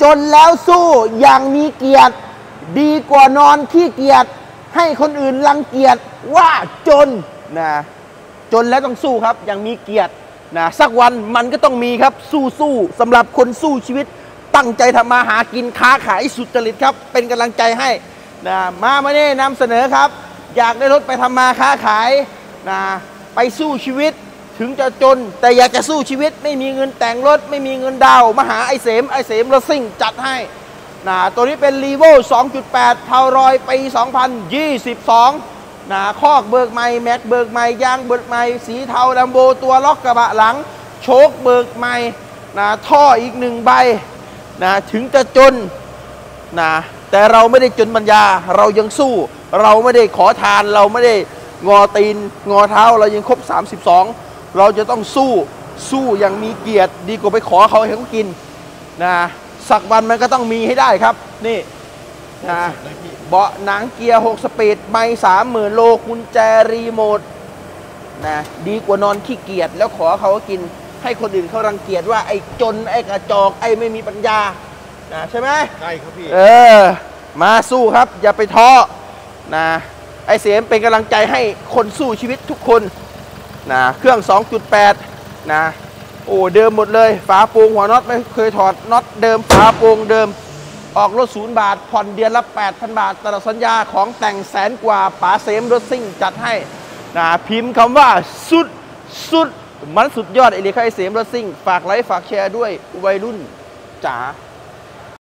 นแล้วสู้อย่างมีเกียรติดีกว่านอนขี้เกียจให้คนอื่นรังเกียจว่าจนนะจนแล้วต้องสู้ครับอย่างมีเกียรตินะสักวันมันก็ต้องมีครับสู้สำหรับคนสู้ชีวิตตั้งใจทำมาหากินค้าขายสุจริตครับเป็นกำลังใจให้นะมาเนี่ยนำเสนอครับอยากได้รถไปทำมาค้าขายนะไปสู้ชีวิตถึงจะจนแต่อยากจะสู้ชีวิตไม่มีเงินแต่งรถไม่มีเงินดาวมาหาไอเสมรถซิ่งจัดให้นะตัวนี้เป็น Revo 2.8 เทารอยปี 2022นะคอกเบิกใหม่แม็กเบิกใหม่ยางเบิกใหม่สีเทาลัมโบตัวล็อกกระบะหลังโชคเบิกใหม่นะท่ออีก1 ใบนะถึงจะจนนะแต่เราไม่ได้จนปัญญาเรายังสู้เราไม่ได้ขอทานเราไม่ได้งอตีนงอเท้าเรายังครบ32เราจะต้องสู้อย่างมีเกียรติดีกว่าไปขอเขาให้เขากินนะสักวันมันก็ต้องมีให้ได้ครับนี่นะเบาะหนังเกียร์6 สปีดไม่30,000 โลกุญแจรีโมทนะดีกว่านอนขี้เกียจแล้วขอเขากินให้คนอื่นเขารังเกียจว่าไอ้จนไอ้กระจอกไอ้ไม่มีปัญญานะใช่ไหมใช่ครับพี่มาสู้ครับอย่าไปท้อนะไอเสียมเป็นกำลังใจให้คนสู้ชีวิตทุกคนนะเครื่อง 2.8 นะโอ้เดิมหมดเลยฝาโปร่งหัวน็อตไม่เคยถอดน็อตเดิมฝาโปร่งเดิมออกรถ0 บาทผ่อนเดือนละ 8,000 บาทตลอดสัญญาของแต่ง100,000 กว่าป๋าเสมรถซิ่งจัดให้นะพิมพ์คำว่าสุดมันสุดยอดไอเดียไอเสมรถซิ่งฝากไลค์ฝากแชร์ด้วยวัยรุ่นจ๋า